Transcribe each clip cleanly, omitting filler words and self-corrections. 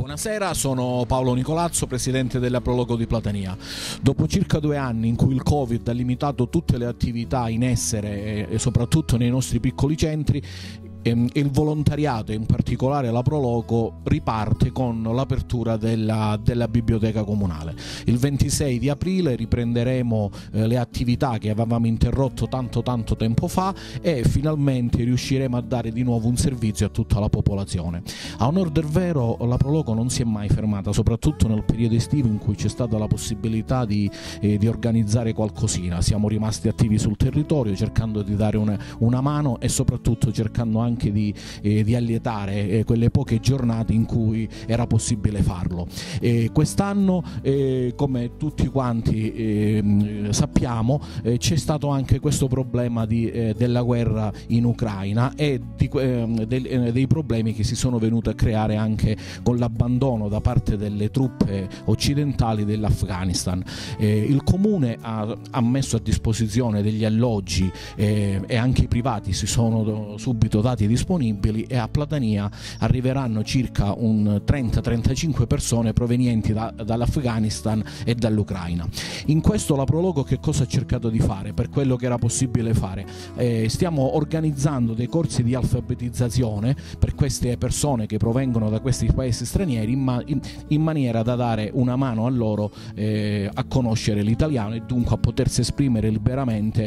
Buonasera, sono Paolo Nicolazzo, presidente della Prologo di Platania. Dopo circa 2 anni in cui il Covid ha limitato tutte le attività in essere e soprattutto nei nostri piccoli centri, il volontariato, in particolare la Prologo, riparte con l'apertura della biblioteca comunale. Il 26 di aprile riprenderemo le attività che avevamo interrotto tanto tempo fa e finalmente riusciremo a dare di nuovo un servizio a tutta la popolazione. A onor del vero, la Prologo non si è mai fermata, soprattutto nel periodo estivo in cui c'è stata la possibilità di organizzare qualcosina. Siamo rimasti attivi sul territorio cercando di dare una mano e soprattutto cercando anche di allietare quelle poche giornate in cui era possibile farlo. Quest'anno, come tutti quanti sappiamo, c'è stato anche questo problema della guerra in Ucraina e dei problemi che si sono venuti a creare anche con l'abbandono da parte delle truppe occidentali dell'Afghanistan. Il Comune ha messo a disposizione degli alloggi e anche i privati si sono subito dati disponibili, e a Platania arriveranno circa un 30-35 persone provenienti dall'Afghanistan e dall'Ucraina. In questo la Prologo che cosa ha cercato di fare per quello che era possibile fare? Stiamo organizzando dei corsi di alfabetizzazione per queste persone che provengono da questi paesi stranieri, in maniera da dare una mano a loro a conoscere l'italiano e dunque a potersi esprimere liberamente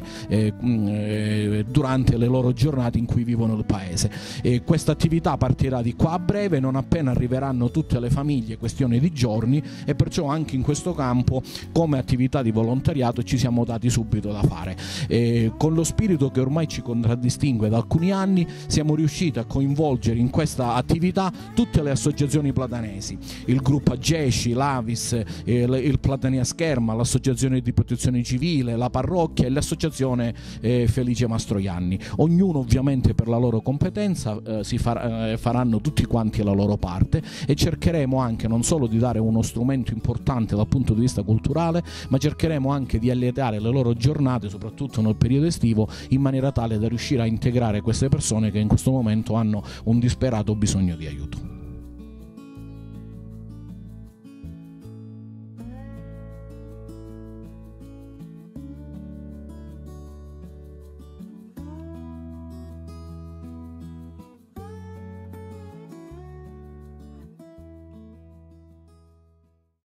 durante le loro giornate in cui vivono il paese. Questa attività partirà di qua a breve, non appena arriveranno tutte le famiglie, questione di giorni, e perciò anche in questo campo come attività di volontariato ci siamo dati subito da fare. Con lo spirito che ormai ci contraddistingue da alcuni anni siamo riusciti a coinvolgere in questa attività tutte le associazioni platanesi, il gruppo Ageci, l'Avis, il Platania Scherma, l'associazione di protezione civile, la parrocchia e l'associazione Felice Mastroianni. Ognuno ovviamente per la loro competenza faranno tutti quanti la loro parte, e cercheremo anche non solo di dare uno strumento importante dal punto di vista culturale, ma cercheremo anche di allietare le loro giornate, soprattutto nel periodo estivo, in maniera tale da riuscire a integrare queste persone che in questo momento hanno un disperato bisogno di aiuto.